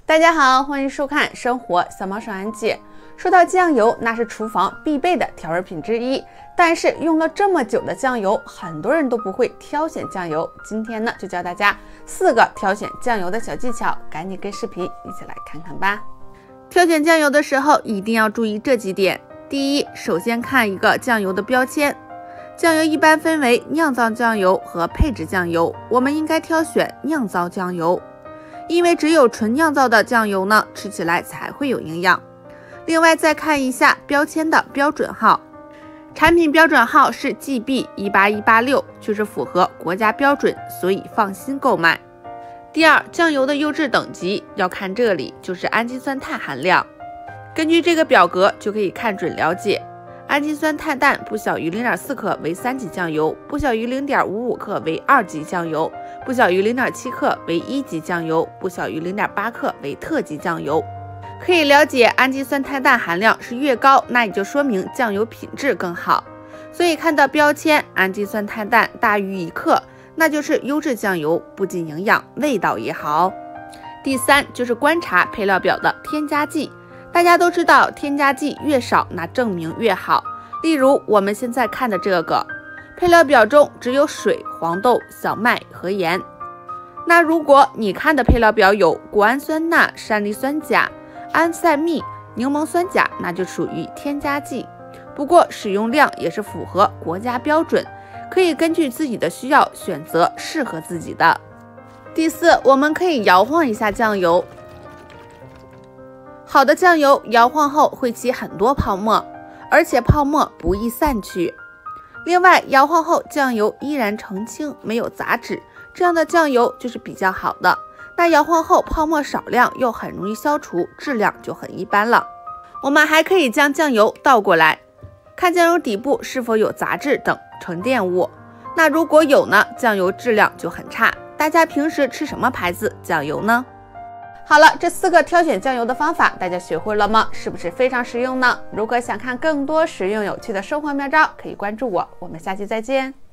大家好，欢迎收看生活小猫上安记。说到酱油，那是厨房必备的调味品之一，但是用了这么久的酱油，很多人都不会挑选酱油。今天呢，就教大家4个挑选酱油的小技巧，赶紧跟视频一起来看看吧。挑选酱油的时候，一定要注意这几点。第一，首先看一个酱油的标签。酱油一般分为酿造酱油和配制酱油，我们应该挑选酿造酱油，因为只有纯酿造的酱油呢，吃起来才会有营养。另外再看一下标签的标准号，产品标准号是 GB18186，就是符合国家标准，所以放心购买。第二，酱油的优质等级要看这里，就是氨基酸碳含量。根据这个表格就可以看准了解，氨基酸碳氮不小于 0.4 克为3级酱油，不小于 0.55 克为2级酱油，不小于 0.7 克为1级酱油，不小于 0.8 克为特级酱油。可以了解氨基酸碳氮含量是越高，那也就说明酱油品质更好。所以看到标签氨基酸碳氮大于1克，那就是优质酱油，不仅营养，味道也好。第三，就是观察配料表的添加剂。大家都知道，添加剂越少，那证明越好。例如我们现在看的这个配料表中只有水、黄豆、小麦和盐。那如果你看的配料表有谷氨酸钠、山梨酸钾、安赛蜜、柠檬酸钾，那就属于添加剂。不过使用量也是符合国家标准，可以根据自己的需要选择适合自己的。第四，我们可以摇晃一下酱油。好的酱油摇晃后会起很多泡沫，而且泡沫不易散去。另外，摇晃后酱油依然澄清，没有杂质，这样的酱油就是比较好的。那摇晃后泡沫少量又很容易消除，质量就很一般了。我们还可以将酱油倒过来，看酱油底部是否有杂质等沉淀物。那如果有呢，酱油质量就很差。大家平时吃什么牌子酱油呢？好了，这4个挑选酱油的方法大家学会了吗？是不是非常实用呢？如果想看更多实用有趣的生活妙招，可以关注我，我们下期再见。